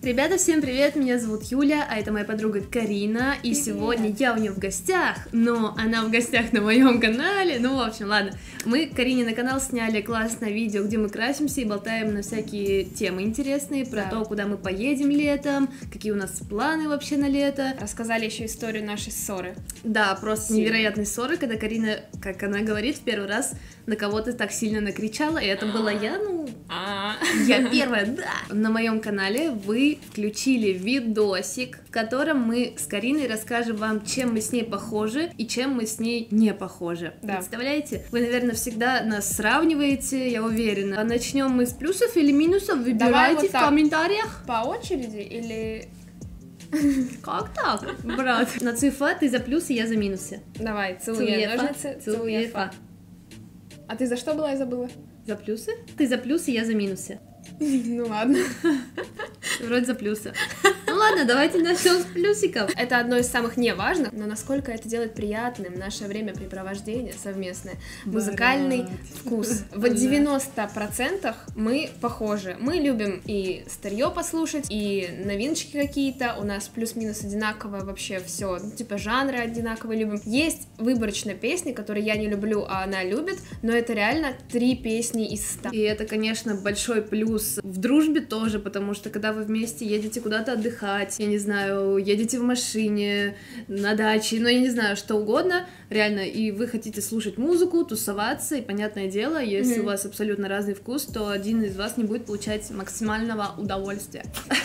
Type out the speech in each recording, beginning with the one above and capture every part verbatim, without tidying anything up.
Ребята, всем привет, меня зовут Юля, а это моя подруга Карина, и Привет. Сегодня я у нее в гостях, но она в гостях на моем канале, ну, в общем, ладно. Мы Карине на канал сняли классное видео, где мы красимся и болтаем на всякие темы интересные, про Да. то, куда мы поедем летом, какие у нас планы вообще на лето. Рассказали еще историю нашей ссоры. Да, просто Сильно. невероятные ссоры, когда Карина, как она говорит, в первый раз на кого-то так сильно накричала, и это была я, ну... А, Я первая, да! На моем канале вы включили видосик, в котором мы с Кариной расскажем вам, чем мы с ней похожи и чем мы с ней не похожи. Да. Представляете? Вы, наверное, всегда нас сравниваете, я уверена. А начнем мы с плюсов или минусов? Выбирайте вот в так. комментариях. по очереди или... Как так, брат? На цифа ты за плюсы, я за минусы. Давай, Цуефа, целуя ножницы, целуя цуефа. А ты за что была, я забыла? За плюсы? Ты за плюсы, я за минусы. Ну ладно. Вроде за плюсы. Ну ладно, давайте начнем с плюсиков. Это одно из самых неважных, но насколько это делает приятным наше времяпрепровождение совместное, музыкальный Брат. вкус. В девяноста процентах мы похожи. Мы любим и старье послушать, и новиночки какие-то. У нас плюс-минус одинаковое вообще все, типа жанры одинаковые любим. Есть выборочно песни, которые я не люблю, а она любит, но это реально три песни из ста. И это, конечно, большой плюс в дружбе тоже, потому что когда вы вместе едете куда-то отдыхать, я не знаю, едете в машине, на даче, ну, я не знаю, что угодно, реально, и вы хотите слушать музыку, тусоваться, и, понятное дело, если Мгм. у вас абсолютно разный вкус, то один из вас не будет получать максимального удовольствия.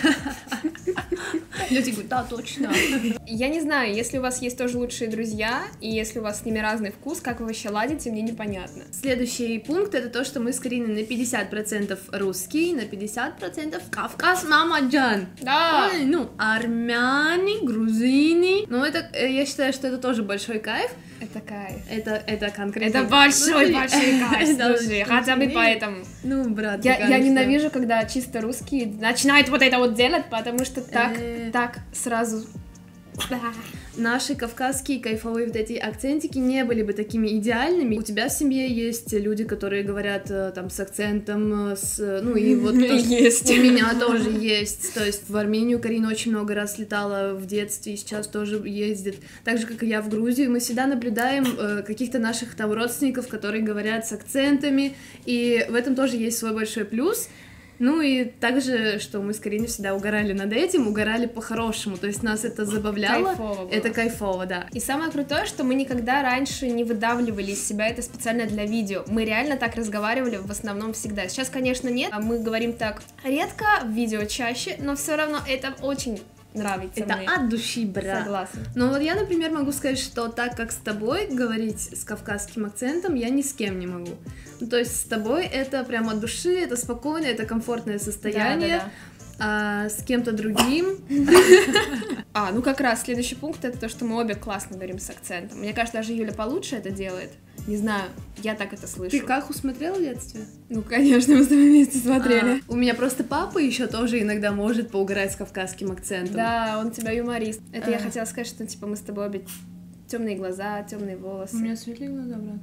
Люди говорят, да, точно. Я не знаю, если у вас есть тоже лучшие друзья, и если у вас с ними разный вкус, как вы вообще ладите, мне непонятно. Следующий пункт — это то, что мы с Кариной на пятьдесят процентов русский, на пятьдесят процентов Кавказ, мама Джан. Да! Ой, ну, армяне, грузины. Ну, это, э, я считаю, что это тоже большой кайф. Это кайф. Это, это конкретно... Это большой, Ну, большой кайф, это слушай, очень хотя бы сильнее. поэтому. Ну, брат, Я, мне я кажется. ненавижу, когда чисто русские начинают вот это вот делать, потому что так, Э. так сразу... Да. Наши кавказские кайфовые вот эти акцентики не были бы такими идеальными. У тебя в семье есть люди, которые говорят э, там с акцентом, э, с, ну и вот тоже Есть. у меня тоже есть. То есть в Армению Карина очень много раз летала в детстве и сейчас тоже ездит. Так же, как и я в Грузию. Мы всегда наблюдаем э, каких-то наших там родственников, которые говорят с акцентами, и в этом тоже есть свой большой плюс. Ну и также, что мы с Кариной всегда угорали над этим, угорали по-хорошему, то есть нас это забавляло. Кайфово было. Это кайфово, да. И самое крутое, что мы никогда раньше не выдавливали из себя это специально для видео. Мы реально так разговаривали в основном всегда. Сейчас, конечно, нет, а мы говорим так редко, в видео чаще, но все равно это очень нравится Это мне. от души, брат. Согласна. Но вот я, например, могу сказать, что так как с тобой говорить с кавказским акцентом, я ни с кем не могу. Ну, то есть с тобой это прямо от души, это спокойно, это комфортное состояние. Да-да-да. А с кем-то другим... А, ну как раз следующий пункт — это то, что мы обе классно говорим с акцентом. Мне кажется, даже Юля получше это делает. Не знаю, я так это слышу. Ты Каху смотрела в детстве? Ну, конечно, мы с тобой вместе смотрели. А, у меня просто папа еще тоже иногда может поугарать с кавказским акцентом. Да, он у тебя юморист. Это я А. хотела сказать, что типа мы с тобой обе темные глаза, темные волосы. светлые глаза, брат.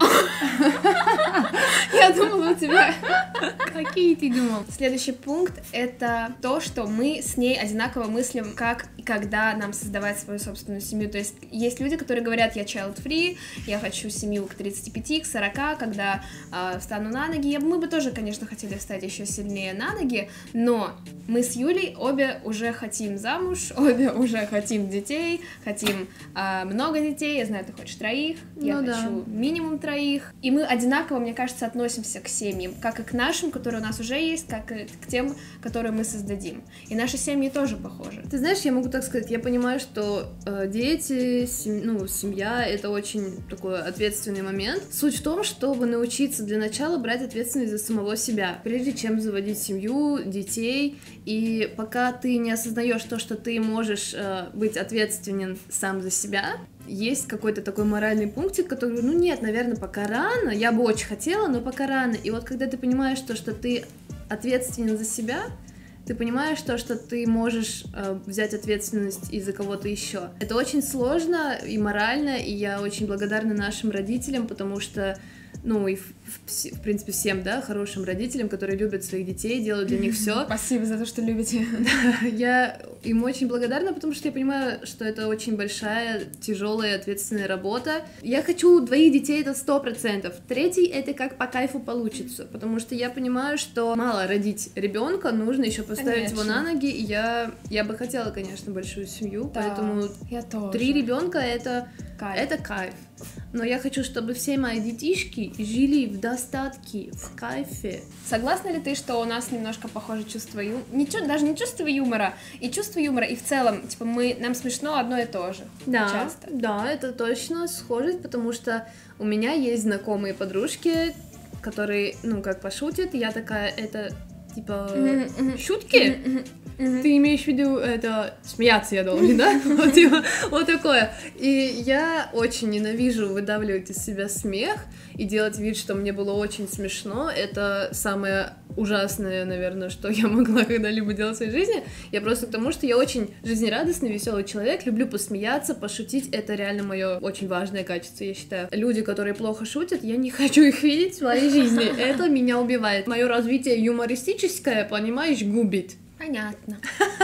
Я думала, у тебя... Какие ты думал? Следующий пункт — это то, что мы с ней одинаково мыслим, как и когда нам создавать свою собственную семью. То есть есть люди, которые говорят: я child-free, я хочу семью к тридцати пяти, к сорока, когда э, встану на ноги. Я- Мы бы тоже, конечно, хотели встать еще сильнее на ноги, но мы с Юлей обе уже хотим замуж, обе уже хотим детей, хотим э, много детей. Я знаю, ты хочешь троих, я Ну да. хочу минимум троих. И мы одинаково, мне кажется, относимся к семьям, как и к нашим, которые у нас уже есть, как и к тем, которые мы создадим. И наши семьи тоже похожи. Ты знаешь, я могу так сказать, я понимаю, что э, дети, сем- ну, семья — это очень такой ответственный момент. Суть в том, чтобы научиться для начала брать ответственность за самого себя, прежде чем заводить семью, детей. И пока ты не осознаешь то, что ты можешь э, быть ответственен сам за себя, есть какой-то такой моральный пунктик, который, ну нет, наверное, пока рано, я бы очень хотела, но пока рано. И вот когда ты понимаешь то, что ты ответственен за себя, ты понимаешь то, что ты можешь э, взять ответственность и за кого-то еще. Это очень сложно и морально, и я очень благодарна нашим родителям, потому что ну и в, в, в принципе всем, да, хорошим родителям, которые любят своих детей, делают для них все. Спасибо за то, что любите. Я им очень благодарна, потому что я понимаю, что это очень большая, тяжелая, ответственная работа. Я хочу двоих детей, это сто процентов. Третий — это как по кайфу получится, потому что я понимаю, что мало родить ребенка, нужно еще поставить Конечно. его на ноги, и я, я бы хотела, конечно, большую семью, Да, поэтому я тоже. три ребенка это Кайф. это кайф. Но я хочу, чтобы все мои детишки жили в достатке, в кайфе. Согласна ли ты, что у нас немножко похоже чувство юмора? Не, чу- даже не чувство юмора, и чувство юмора, и в целом, типа, мы, нам смешно одно и то же. Да, Часто. да, это точно схожесть, потому что у меня есть знакомые подружки, которые, ну, как пошутят, и я такая, это, типа, Мгм, мгм. шутки? Мгм, мгм. Ты имеешь в виду, это, смеяться я должен, да? Вот, типа, вот такое. И я очень ненавижу выдавливать из себя смех и делать вид, что мне было очень смешно. Это самое ужасное, наверное, что я могла когда-либо делать в своей жизни. Я просто к тому, что я очень жизнерадостный, веселый человек, люблю посмеяться, пошутить. Это реально мое очень важное качество, я считаю. Люди, которые плохо шутят, я не хочу их видеть в своей жизни. Это меня убивает. Мое развитие юмористическое, понимаешь, губит. Понятно.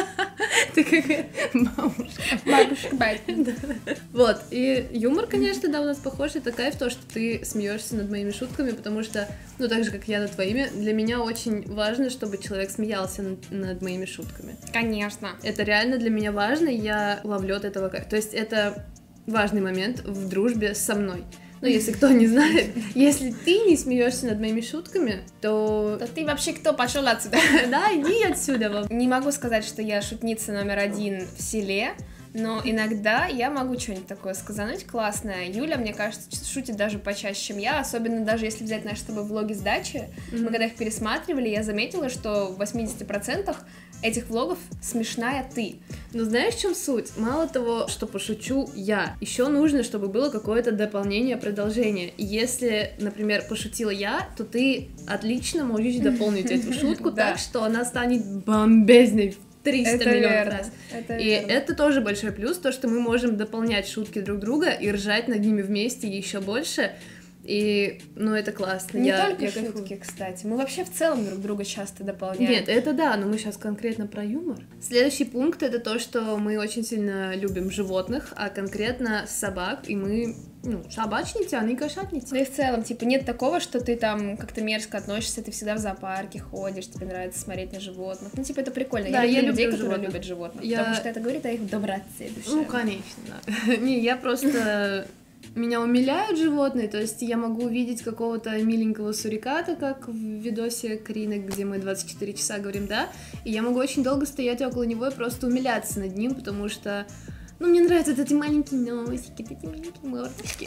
Ты какая бабушка. Бабушка, батя. Вот, и юмор, конечно, да, у нас похож, это кайф то, что ты смеешься над моими шутками, потому что, ну, так же, как я над твоими, для меня очень важно, чтобы человек смеялся над, над моими шутками. Конечно. Это реально для меня важно, и я ловлю от этого кайф. То есть это важный момент в дружбе со мной. Ну, если кто не знает, если ты не смеешься над моими шутками, то... То ты вообще кто? Пошел отсюда. Да, иди отсюда. Не могу сказать, что я шутница номер один в селе, но иногда я могу что-нибудь такое сказануть классное. Юля, мне кажется, шутит даже почаще, чем я, особенно даже если взять наши с тобой влоги с дачи. Mm-hmm. Мы когда их пересматривали, я заметила, что в восемьдесят процентов этих влогов смешная ты. Ну, знаешь, в чем суть? Мало того, что пошучу я, еще нужно, чтобы было какое-то дополнение, продолжение. И если, например, пошутила я, то ты отлично можешь дополнить эту шутку так, что она станет бомбезной в триста миллионов раз. Это и верно. это тоже большой плюс, то, что мы можем дополнять шутки друг друга и ржать над ними вместе еще больше. И, ну, это классно. Не я, только я шутки, кайфую. кстати. Мы вообще в целом друг друга часто дополняем. Нет, это да, но мы сейчас конкретно про юмор. Следующий пункт — это то, что мы очень сильно любим животных, а конкретно собак, и мы, ну, собачницы, а не кошатницы. Ну и в целом, типа, нет такого, что ты там как-то мерзко относишься, ты всегда в зоопарке ходишь, тебе нравится смотреть на животных. Ну, типа, это прикольно. Да, я люблю я людей, люблю которые животных. любят животных, Я- потому что это говорит о их доброте душевной. Ну, конечно, да. Не, я просто... Меня умиляют животные, то есть я могу увидеть какого-то миленького суриката, как в видосе Карины, где мы двадцать четыре часа говорим «да», и я могу очень долго стоять около него и просто умиляться над ним, потому что, ну, мне нравятся вот эти маленькие носики, эти маленькие мордочки.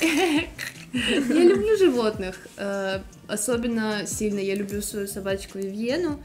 Я люблю животных, э, особенно сильно я люблю свою собачку Вивьену.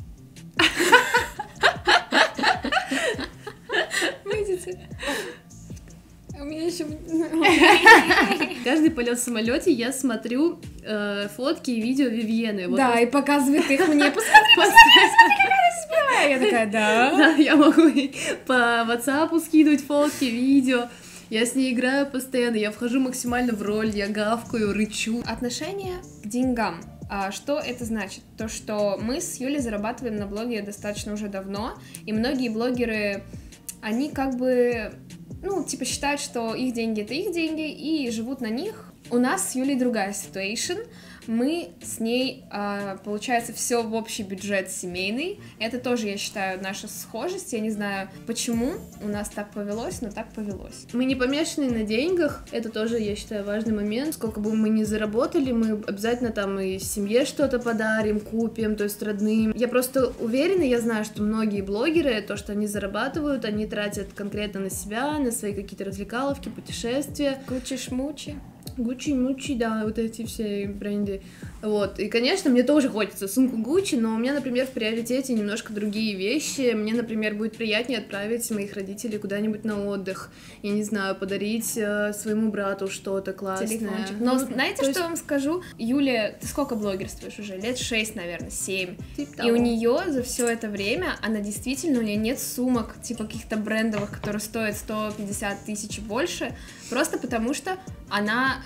Видите? У меня еще... Каждый полет в самолете я смотрю э, фотки и видео Вивьены. Вот Да, и показывает их мне. Посмотри, посмотри, посмотри, какая она смешная. Я такая, да. Да, я могу ей по WhatsApp скидывать фотки, видео. Я с ней играю постоянно, я вхожу максимально в роль, я гавкаю, рычу. Отношение к деньгам. А что это значит? То, что мы с Юлей зарабатываем на блоге достаточно уже давно, и многие блогеры, они как бы, ну, типа считают, что их деньги — это их деньги, и живут на них. У нас с Юлей другая ситуация. Мы с ней, а, получается, все в общий бюджет семейный. Это тоже, я считаю, наша схожесть. Я не знаю, почему у нас так повелось, но так повелось. Мы не помешаны на деньгах, это тоже, я считаю, важный момент. Сколько бы мы ни заработали, мы обязательно там и семье что-то подарим, купим, то есть родным. Я просто уверена, я знаю, что многие блогеры, то, что они зарабатывают, они тратят конкретно на себя, на свои какие-то развлекаловки, путешествия. Гуччи-шмучи. Гуччи, Мучи, да, вот эти все бренды. Вот, и, конечно, мне тоже хочется сумку Гуччи, но у меня, например, в приоритете немножко другие вещи. Мне, например, будет приятнее отправить моих родителей куда-нибудь на отдых. Я не знаю, подарить э, своему брату что-то классное. Телефончик. Но Ну, знаете, то что есть, я вам скажу? Юля, ты сколько блогерствуешь уже? Лет шесть, наверное, семь. типа И у того. нее за все это время, она действительно, у нее нет сумок, типа каких-то брендовых, которые стоят сто пятьдесят тысяч и больше, просто потому что она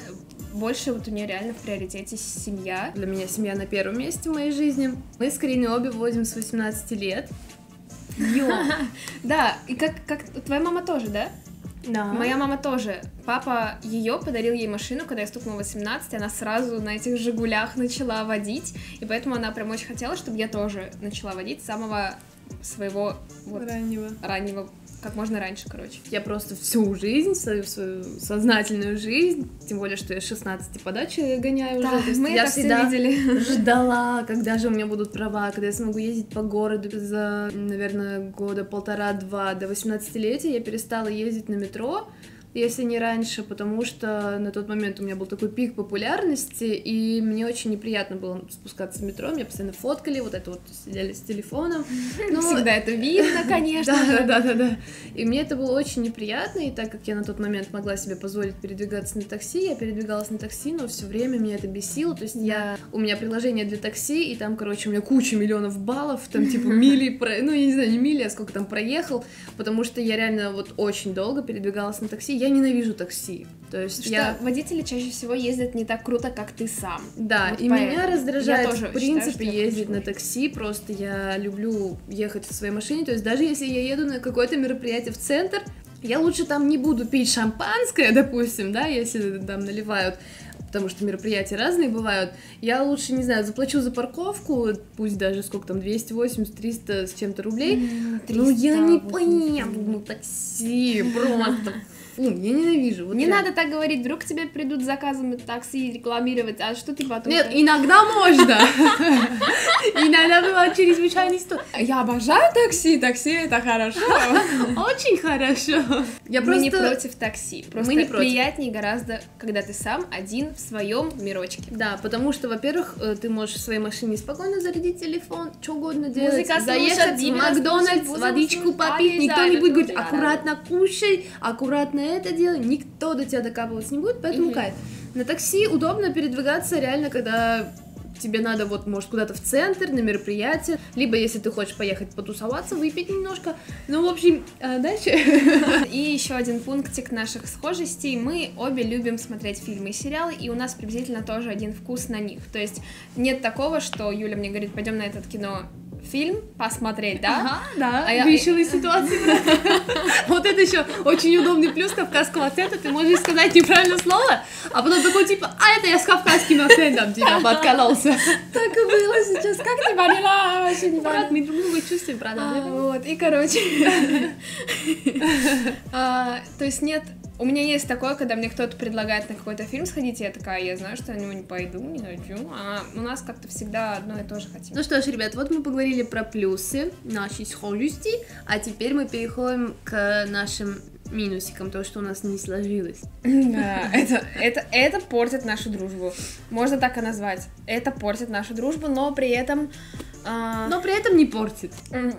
больше вот у нее реально в приоритете семья. Для меня семья на первом месте в моей жизни. Мы с Кариной обе вводим с восемнадцати лет. Йо! Да, и как, как твоя мама тоже, да? Да. Моя мама тоже. Папа ее подарил ей машину, когда я стукнула восемнадцать, и она сразу на этих «Жигулях» начала водить, и поэтому она прям очень хотела, чтобы я тоже начала водить с самого своего вот, раннего. раннего, как можно раньше, короче. Я просто всю жизнь, свою, свою сознательную жизнь, тем более, что я с шестнадцати по даче гоняю да, уже. Мы я это всегда все видели. ждала, когда же у меня будут права, когда я смогу ездить по городу. За, наверное, года полтора-два до восемнадцатилетия я перестала ездить на метро, если не раньше, потому что на тот момент у меня был такой пик популярности, и мне очень неприятно было спускаться в метро, меня постоянно фоткали, вот это вот сидели с телефоном. Ну, всегда это видно, конечно. Да, да, да, да. И мне это было очень неприятно, и так как я на тот момент могла себе позволить передвигаться на такси, я передвигалась на такси, но все время меня это бесило, то есть я, у меня приложение для такси, и там, короче, у меня куча миллионов баллов, там типа мили, ну, я не знаю, не мили, а сколько там проехал, потому что я реально вот очень долго передвигалась на такси. Я ненавижу такси. То есть что я... водители чаще всего ездят не так круто, как ты сам. Да, вот и поэтому. меня раздражает, я тоже в принципе, считаю, ездить на такси. Просто я люблю ехать в своей машине. То есть даже если я еду на какое-то мероприятие в центр, я лучше там не буду пить шампанское, допустим, да, если там наливают, потому что мероприятия разные бывают, я лучше, не знаю, заплачу за парковку, пусть даже сколько там, двести восемьдесят триста с чем-то рублей, но я не поеду на такси, просто, фу, я ненавижу. Вот не реально. надо так говорить, вдруг к тебе придут с заказом такси рекламировать, а что ты потом... Нет, иногда можно, иногда бывает чрезвычайно ситуация. Я обожаю такси, такси это хорошо. Очень хорошо. Я Мы просто... не против такси, просто не против. приятнее гораздо, когда ты сам один в своем мирочке. Да, потому что, во-первых, ты можешь в своей машине спокойно зарядить телефон, что угодно делать, Музыка заехать слушать, в именно Макдональдс, слушать, водичку слушать, попить, никто не будет говорить, обязательно. аккуратно кушай, аккуратно это делай, никто до тебя докапываться не будет, поэтому Мгм. кайф. На такси удобно передвигаться реально, когда тебе надо вот, может, куда-то в центр, на мероприятие, либо если ты хочешь поехать потусоваться, выпить немножко, ну, в общем, а дальше... И еще один пунктик наших схожестей. Мы обе любим смотреть фильмы и сериалы, и у нас приблизительно тоже один вкус на них. То есть нет такого, что Юля мне говорит, пойдем на этот кино фильм посмотреть, да? Ага, да, А я- вышел из ситуации. Вот это еще очень удобный плюс кавказского акцента, ты можешь сказать неправильное слово, а потом такой типа, а это я с кавказским акцентом тебя подкололся. Так и было сейчас, как не поняла, вообще не поняла. Брат, мы друг друга чувствуем, правда? А, вот, и короче, а, то есть нет, у меня есть такое, когда мне кто-то предлагает на какой-то фильм сходить, и я такая, я знаю, что я на него не пойду, не хочу, а у нас как-то всегда одно и то же хотим. Ну что ж, ребят, вот мы поговорили про плюсы нашей схожести, а теперь мы переходим к нашим минусикам, то, что у нас не сложилось. Да, это, это, это портит нашу дружбу. Можно так и назвать. Это портит нашу дружбу, но при этом... а, Но при этом не портит. м,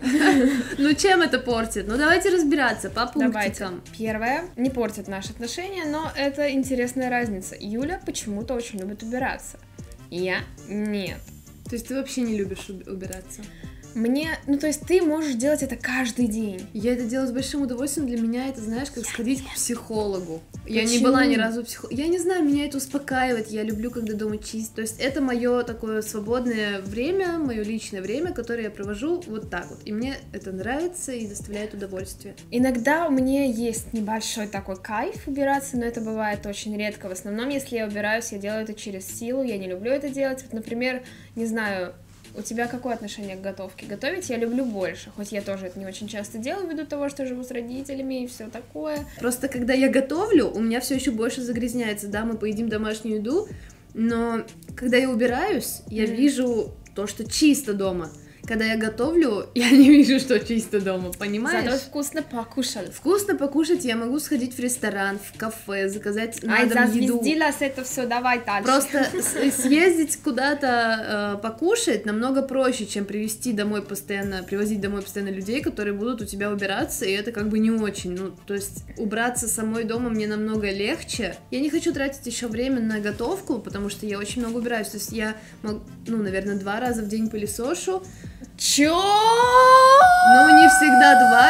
Ну чем это портит? Ну давайте разбираться по Давайте. пунктикам. Первое, не портит наши отношения, но это интересная разница. Юля почему-то очень любит убираться. Я нет. То есть ты вообще не любишь уб- убираться? Мне, ну то есть ты можешь делать это каждый день. Я это делаю с большим удовольствием. Для меня это, знаешь, как сходить к психологу. Я не Почему? была ни разу психологом. Я не знаю, меня это успокаивает. Я люблю, когда дома чисто. То есть это мое такое свободное время, мое личное время, которое я провожу вот так вот. И мне это нравится и доставляет удовольствие. Иногда у меня есть небольшой такой кайф убираться, но это бывает очень редко. В основном, если я убираюсь, я делаю это через силу, я не люблю это делать. Вот, например, не знаю, у тебя какое отношение к готовке? Готовить я люблю больше, хоть я тоже это не очень часто делаю, ввиду того, что живу с родителями и все такое. Просто когда я готовлю, у меня все еще больше загрязняется. Да, мы поедим домашнюю еду, но когда я убираюсь, я Мгм. вижу то, что чисто дома. Когда я готовлю, я не вижу, что чисто дома, понимаешь? Зато вкусно покушал. Вкусно покушать я могу сходить в ресторан, в кафе, заказать на Ай, дом еду. зазвездилась это все, давай дальше. Просто с- съездить куда-то э, покушать намного проще, чем привезти домой постоянно, привозить домой постоянно людей, которые будут у тебя убираться, и это как бы не очень. Ну, то есть убраться самой дома мне намного легче. Я не хочу тратить еще время на готовку, потому что я очень много убираюсь. То есть я, мог- ну, наверное, два раза в день пылесошу. Чё? Ну, не всегда два, иногда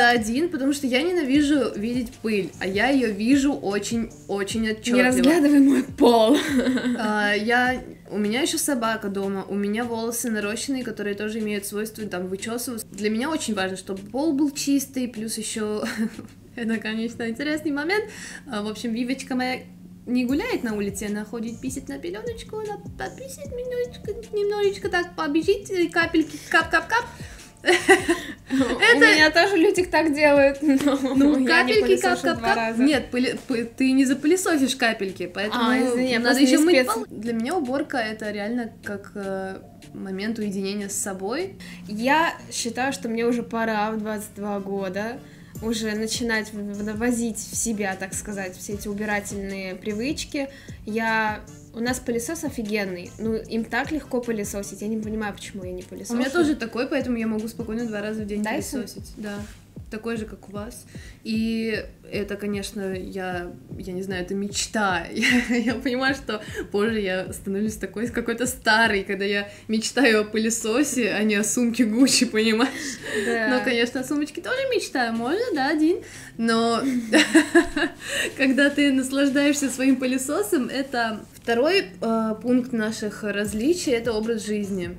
это один, потому что я ненавижу видеть пыль, а я ее вижу очень-очень отчетливо. Не разглядывай мой пол. А, я... У меня еще собака дома, у меня волосы нарощенные, которые тоже имеют свойство там вычесываться. Для меня очень важно, чтобы пол был чистый, плюс еще, это, конечно, интересный момент. В общем, Вивочка моя не гуляет на улице, она ходит писать на пеленочку, она пописит немножечко, немножечко так побежит, капельки, кап-кап-кап. У меня тоже люди так делают, но ну, капельки, кап-кап-кап. Нет, ты не запылесосишь капельки, поэтому надо еще мыть пол. Для меня уборка — это реально как момент уединения с собой. Я считаю, что мне уже пора в двадцать два года уже начинать возить в себя, так сказать, все эти убирательные привычки. Я... У нас пылесос офигенный, ну, им так легко пылесосить, я не понимаю, почему я не пылесошу. У меня тоже такой, поэтому я могу спокойно два раза в день Dyson? пылесосить. Да, такой же, как у вас. И это, конечно, я, я не знаю, это мечта. Я, я понимаю, что позже я становлюсь такой какой-то старой, когда я мечтаю о пылесосе, а не о сумке Гуччи, понимаешь? Да. Но, конечно, о сумочке тоже мечтаю, можно, да, один. Но когда ты наслаждаешься своим пылесосом, это второй э, пункт наших различий, это образ жизни.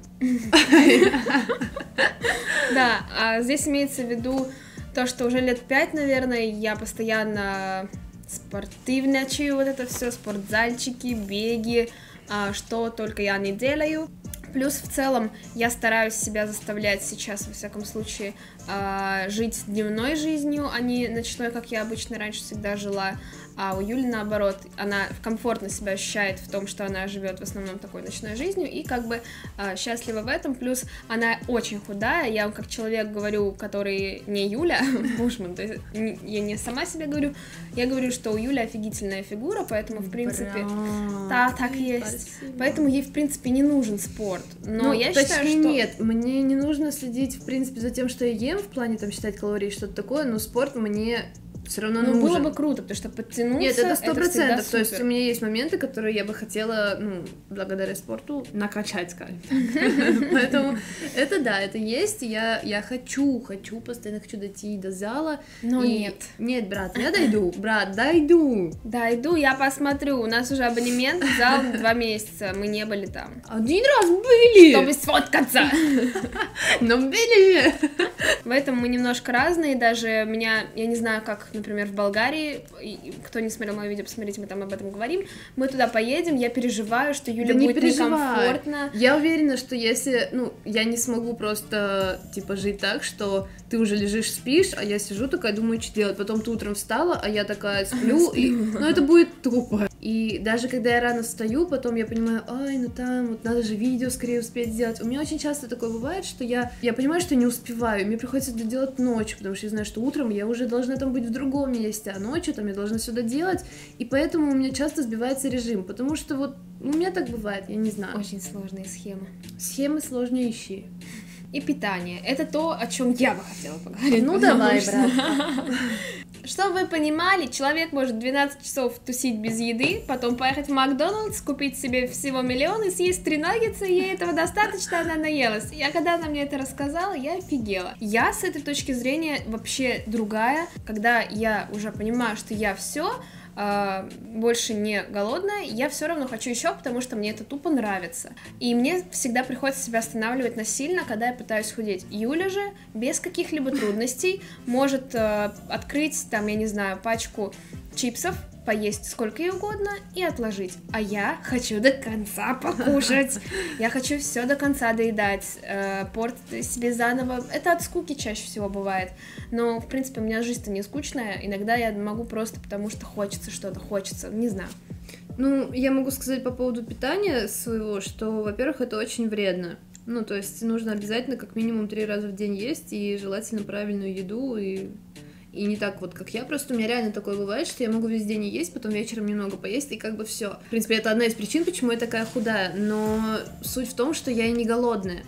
Да, а здесь имеется в виду то, что уже лет пять, наверное, я постоянно спортивничаю, вот это все, спортзальчики, беги, а, что только я не делаю. Плюс в целом я стараюсь себя заставлять сейчас, во всяком случае, а, жить дневной жизнью, а не ночной, как я обычно раньше всегда жила. А у Юли, наоборот, она комфортно себя ощущает в том, что она живет в основном такой ночной жизнью и как бы э, счастлива в этом, плюс она очень худая, я вам как человек говорю, который не Юля Бушман, то есть я не сама себе говорю, я говорю, что у Юли офигительная фигура, поэтому, в принципе, да, так и есть, спасибо. Поэтому ей, в принципе, не нужен спорт, но ну, я считаю, что... нет, мне не нужно следить, в принципе, за тем, что я ем, в плане, там, считать калории и что-то такое, но спорт мне... все равно ну, нужен. было бы круто, потому что подтянуться. Нет, это сто процентов. То есть у меня есть моменты, которые я бы хотела, ну, благодаря спорту накачать, скажем так. Поэтому это да, это есть. Я я хочу, хочу, постоянно хочу дойти до зала. Но нет. Нет, брат, я дойду. Брат, дойду. Дойду, я посмотрю. У нас уже абонемент в зал два месяца. Мы не были там. Один раз были. Чтобы сфоткаться. Но были. В этом мы немножко разные. Даже меня, я не знаю, как, например, в Болгарии, кто не смотрел мое видео, посмотрите, мы там об этом говорим, мы туда поедем, я переживаю, что Юля да будет не некомфортно. Я уверена, что если, ну, я не смогу просто, типа, жить так, что ты уже лежишь, спишь, а я сижу такая, думаю, что делать, потом ты утром встала, а я такая сплю, и, ну, это будет тупо. И даже когда я рано встаю, потом я понимаю, ай, ну там, вот надо же видео скорее успеть сделать. У меня очень часто такое бывает, что я, я понимаю, что не успеваю, мне приходится это делать ночью, потому что я знаю, что утром я уже должна там быть в другом месте, а ночью там я должна сюда делать, и поэтому у меня часто сбивается режим, потому что вот у меня так бывает, я не знаю. Очень сложные схемы. Схемы сложнейшие. И питание. Это то, о чем я бы хотела поговорить. Ну давай, брат. Чтобы вы понимали, человек может двенадцать часов тусить без еды, потом поехать в Макдональдс, купить себе всего миллион и съесть три наггетса, и ей этого достаточно, она наелась. Я когда она мне это рассказала, я офигела. Я с этой точки зрения вообще другая, когда я уже понимаю, что я все больше не голодная, я все равно хочу еще, потому что мне это тупо нравится. И мне всегда приходится себя останавливать насильно, когда я пытаюсь худеть. Юля же без каких-либо трудностей может э, открыть, там, я не знаю, пачку чипсов, поесть сколько ей угодно и отложить. А я хочу до конца покушать. Я хочу все до конца доедать, э, портить себе заново. Это от скуки чаще всего бывает. Но, в принципе, у меня жизнь-то не скучная. Иногда я могу просто потому, что хочется что-то, хочется, не знаю. Ну, я могу сказать по поводу питания своего, что, во-первых, это очень вредно. Ну, то есть нужно обязательно как минимум три раза в день есть, и желательно правильную еду, и... И не так вот, как я, просто у меня реально такое бывает, что я могу весь день и есть, потом вечером немного поесть, и как бы все. В принципе, это одна из причин, почему я такая худая, но суть в том, что я и не голодная.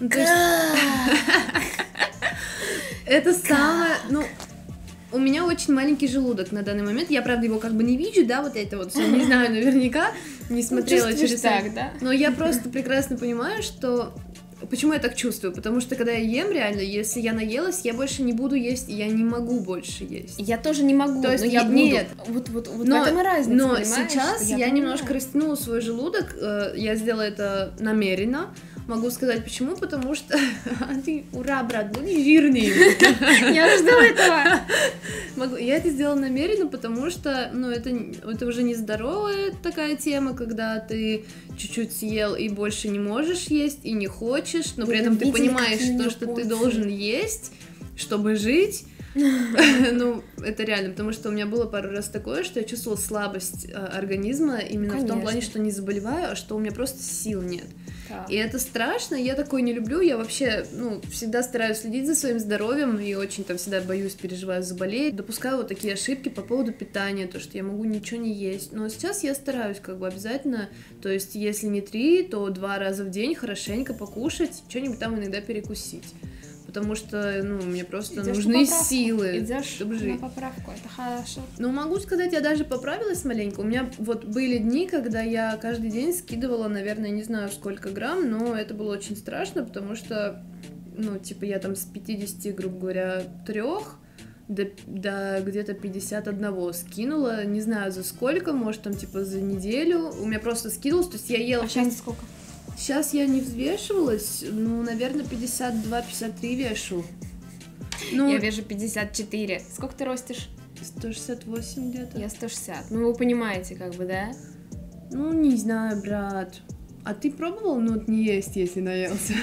Это самое, ну... У меня очень маленький желудок на данный момент, я, правда, его как бы не вижу, да, вот это вот все, не знаю наверняка, не смотрела через так, да? Но я просто прекрасно понимаю, что Почему я так чувствую? Потому что когда я ем, реально, если я наелась, я больше не буду есть, и я не могу больше есть. Я тоже не могу, То есть но я буду. нет. Вот, вот, вот но, в этом и разница, но понимаешь? сейчас я, я немножко растянула свой желудок, я сделала это намеренно. Могу сказать почему, потому что ты, ура, брат, будь жирный. Я жду этого. Могу... Я это сделала намеренно, потому что, ну, это, это уже не здоровая такая тема, когда ты чуть-чуть съел и больше не можешь есть и не хочешь, но при этом ты понимаешь, что, что ты должен есть, чтобы жить. Ну, это реально, потому что у меня было пару раз такое, что я чувствовала слабость э, организма именно в том плане, что не заболеваю, а что у меня просто сил нет. Да. И это страшно, я такое не люблю, я вообще, ну, всегда стараюсь следить за своим здоровьем и очень там всегда боюсь, переживаю заболеть, допускаю вот такие ошибки по поводу питания, то, что я могу ничего не есть, но сейчас я стараюсь как бы обязательно, то есть если не три, то два раза в день хорошенько покушать, что-нибудь там иногда перекусить. Потому что, ну, мне просто идёшь нужны силы, идёшь чтобы жить. на поправку, это хорошо. Ну, могу сказать, я даже поправилась маленько. У меня вот были дни, когда я каждый день скидывала, наверное, не знаю сколько грамм, но это было очень страшно, потому что, ну, типа, я там с пятидесяти, грубо говоря, трех до, до где-то пятьдесят один скинула, не знаю за сколько, может, там, типа, за неделю. У меня просто скинулось, то есть я ела... А сейчас сколько? Сейчас я не взвешивалась, ну, наверное, пятьдесят два - пятьдесят три вешу. Ну, я вешу пятьдесят четыре. Сколько ты ростишь? сто шестьдесят восемь где-то. Я сто шестьдесят. Ну, вы понимаете, как бы, да? Ну, не знаю, брат. А ты пробовал, ну, вот не есть, если наелся?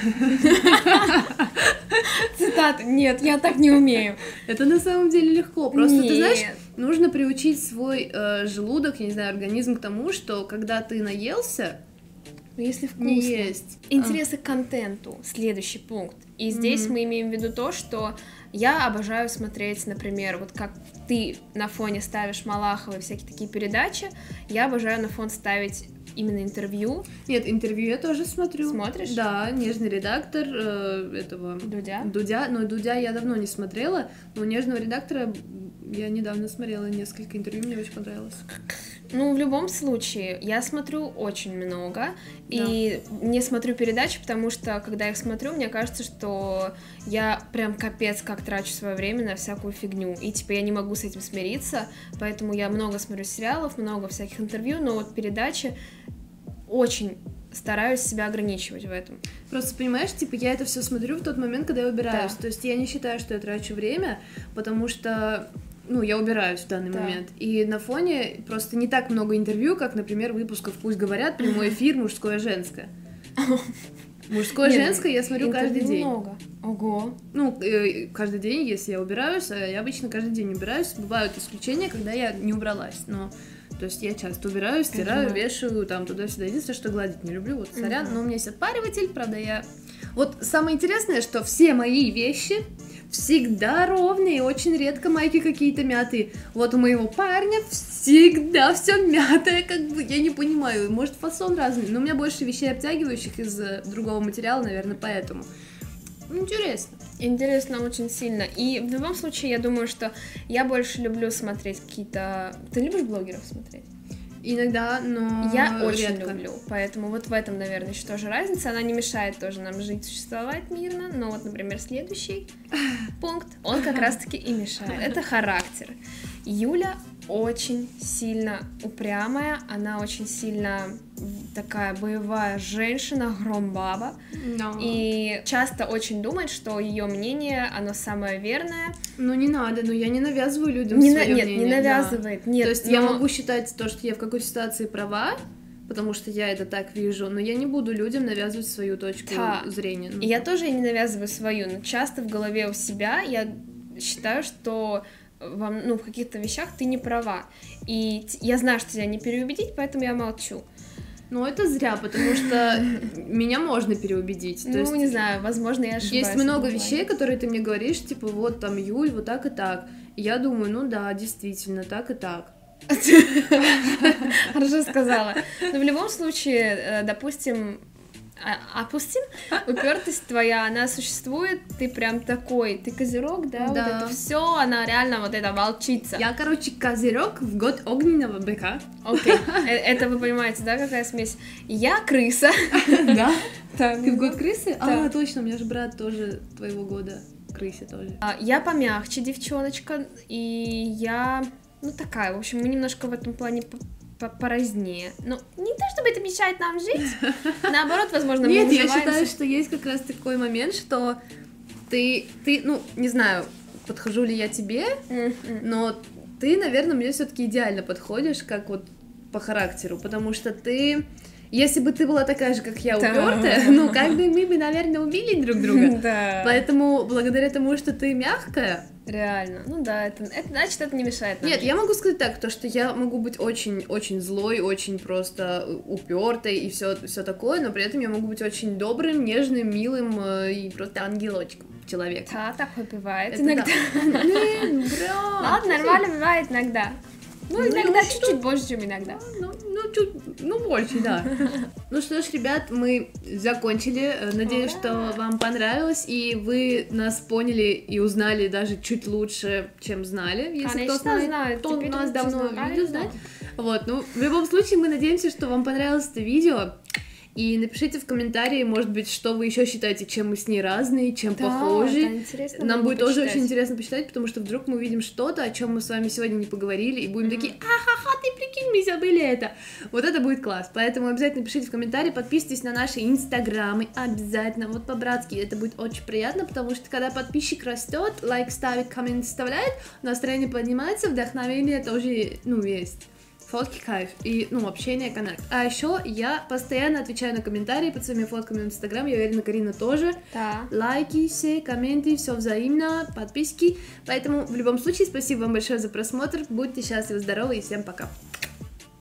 Цитата. Нет, я так не умею. Это на самом деле легко. Просто, Нет. ты знаешь, нужно приучить свой э, желудок, я не знаю, организм к тому, что когда ты наелся, если вкусно. Не есть. Интересы а. к контенту. Следующий пункт. И здесь mm-hmm. мы имеем в виду то, что я обожаю смотреть, например, вот как ты на фоне ставишь Малахова и всякие такие передачи, я обожаю на фон ставить именно интервью. Нет, интервью я тоже смотрю. Смотришь? Да, нежный редактор э, этого... Дудя? Дудя, но Дудя я давно не смотрела, но нежного редактора я недавно смотрела несколько интервью, мне очень понравилось. Ну, в любом случае, я смотрю очень много, да. И не смотрю передачи, потому что, когда я их смотрю, мне кажется, что я прям капец как трачу свое время на всякую фигню, и, типа, я не могу с этим смириться, поэтому я много смотрю сериалов, много всяких интервью, но вот передачи очень стараюсь себя ограничивать в этом. Просто, понимаешь, типа, я это все смотрю в тот момент, когда я убираюсь, да. То есть я не считаю, что я трачу время, потому что... Ну, я убираюсь в данный да. момент. И на фоне просто не так много интервью, как, например, выпусков «Пусть говорят», прямой эфир, мужское-женское. Мужское-женское я смотрю каждый день. Много. Ого. Ну, каждый день, если я убираюсь, я обычно каждый день убираюсь. Бывают исключения, когда я не убралась, но... То есть я часто убираю, стираю, вешаю, там, туда-сюда. Единственное, что гладить не люблю, вот, сорян. Но у меня есть отпариватель, правда, я... Вот самое интересное, что все мои вещи... всегда ровные, очень редко майки какие-то мятые. Вот у моего парня всегда все мятое, как бы, я не понимаю, может фасон разный, но у меня больше вещей обтягивающих из другого материала, наверное, поэтому. Интересно. Интересно очень сильно. И в любом случае, я думаю, что я больше люблю смотреть какие-то... Ты любишь блогеров смотреть? Иногда, но я очень редко. люблю, поэтому вот в этом, наверное, еще тоже разница, она не мешает тоже нам жить, существовать мирно, но вот, например, следующий пункт, он как раз-таки и мешает, это характер. Юля очень сильно упрямая, она очень сильно такая боевая женщина, громбаба, no. И часто очень думает, что ее мнение, оно самое верное. Ну не надо, ну я не навязываю людям не свое на... Нет, мнение. не навязывает, да. Нет. То есть но... я могу считать то, что я в какой-то ситуации права, потому что я это так вижу, но я не буду людям навязывать свою точку да. зрения. Ну, и я тоже не навязываю свою, но часто в голове у себя я считаю, что вам, ну, в каких-то вещах ты не права. И я знаю, что тебя не переубедить, поэтому я молчу. Ну, это зря, потому что меня можно переубедить. Ну, есть, не знаю, возможно, я ошибаюсь. Есть много вещей, которые ты мне говоришь, типа, вот там, Юль, вот так и так. И я думаю, ну да, действительно, так и так. Хорошо сказала. Но в любом случае, допустим, а, опустим. Упертость твоя, она существует, ты прям такой, ты козерог, да, Да. вот это все, она реально вот эта волчица. Я, короче, козерог в год огненного быка. Окей, Э, это вы понимаете, да, какая смесь? Я крыса. Да? Так, Ты в год крысы? Да. А, точно, у меня же брат тоже твоего года крысе тоже. А, Я помягче девчоночка, и я, ну, такая, в общем, мы немножко в этом плане по- по- поразнее. Ну, не то, чтобы это мешает нам жить, наоборот, возможно, мы Нет, я уживаемся. считаю, что есть как раз такой момент, что ты, ты, ну, не знаю, подхожу ли я тебе, М, м. но ты, наверное, мне все-таки идеально подходишь, как вот по характеру, потому что ты, если бы ты была такая же, как я, Да. упертая, ну, как бы мы бы, наверное, убили друг друга. Да, Поэтому, благодаря тому, что ты мягкая, реально. Ну да, это, это значит, это не мешает нам нет, жить. я могу сказать так, то, что я могу быть очень-очень злой, очень просто упертой и все, все такое, но при этом я могу быть очень добрым, нежным, милым э, и просто ангелочком человеком. Да, такое бывает Это иногда. да. Блин, брат, Ладно, нормально бывает иногда. Ну, Ну, иногда что? чуть-чуть больше, чем иногда. Ну, ну, чуть, ну, больше, да. Ну что ж, ребят, мы закончили. Э, Надеюсь, Ура! что вам понравилось, и вы нас поняли и узнали даже чуть лучше, чем знали, если Конечно, кто знает, знают. кто Теперь нас лучше давно знают. видео знает. Вот, ну, в любом случае, мы надеемся, что вам понравилось это видео. И напишите в комментарии, может быть, что вы еще считаете, чем мы с ней разные, чем Да, похожи. да, интересно Нам было будет тоже почитать. очень интересно почитать, потому что вдруг мы увидим что-то, о чем мы с вами сегодня не поговорили, и будем такие, ахаха, ты прикинь, мы забыли это. Вот это будет класс. Поэтому обязательно пишите в комментарии, подписывайтесь на наши инстаграмы, обязательно, вот по-братски, это будет очень приятно, потому что когда подписчик растет, лайк ставит, коммент вставляет, настроение поднимается, вдохновение тоже, ну, есть. Фотки кайф и, ну, общение, коннект. А еще я постоянно отвечаю на комментарии под своими фотками в Инстаграм, я уверена, Карина тоже. Да. Лайки все, комменты, все взаимно, подписки. Поэтому в любом случае спасибо вам большое за просмотр. Будьте счастливы, здоровы и всем пока.